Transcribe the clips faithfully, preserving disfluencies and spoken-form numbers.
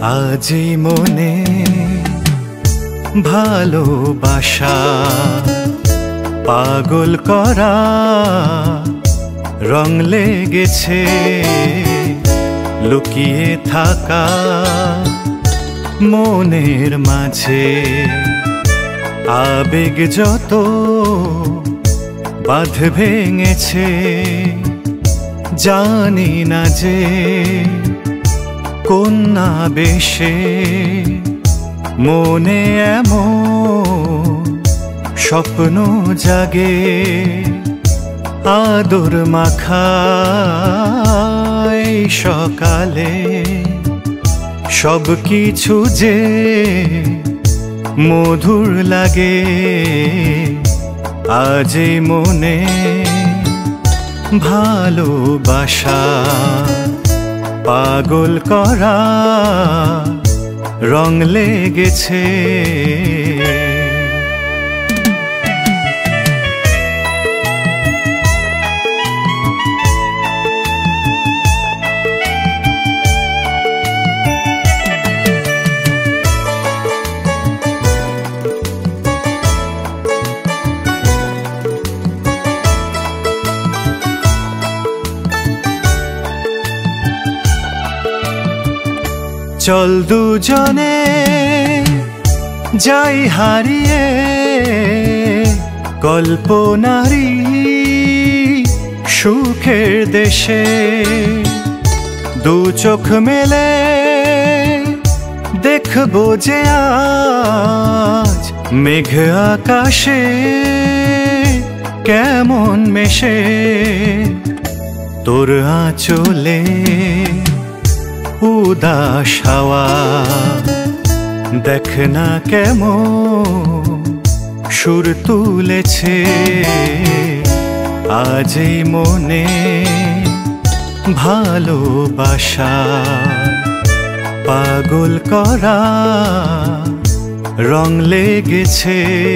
আজি মনে ভালোবাসা পাগল করা রং লেগেছে লুকিয়ে থাকা মনের মাঝে আবেগ যত বাঁধ ভেঙেছে জানি না যে কন্যা বেশে মনে এমন স্বপ্ন জাগে আদর মাখা এই সকালে সব কিছু যে মধুর লাগে আজ মনে ভালোবাসা পাগল করা রং লেগেছে। চল দুজনে যাই হারিয়ে কল্পনারি সুখের দেশে দু চোখ মেলে দেখবো যে আজ মেঘ আকাশে কেমন মেশে তোর আঁচলে উদাস হাওয়া দেখ না কেমন সুর তুলেছে আজ মনে ভালোবাসা পাগল করা রং লেগেছে।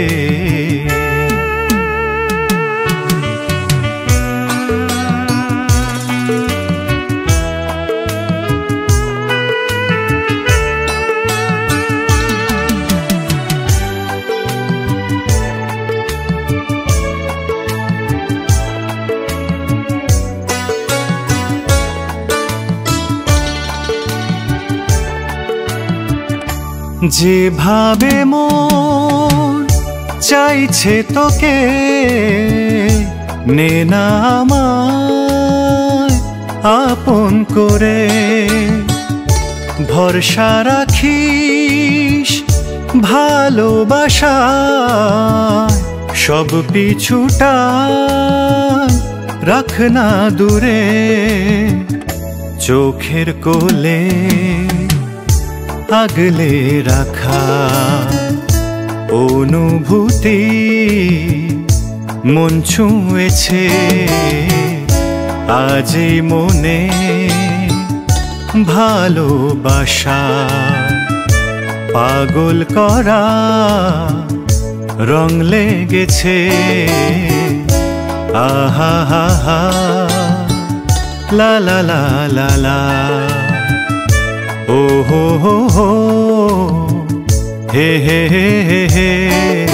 যেভাবে মন চাইছে তোকে নে না আমায় আপন করে ভরসা রাখিস ভালোবাসা সব পিছুটা রাখ না দূরে চোখের কোলে আগলে রাখা অনুভূতি মন ছুঁয়েছে আজ মনে ভালোবাসা পাগল করা রং লেগেছে আহা হা হা লা লা লা লা লা ओ हो हो हो हे हे हे हे हे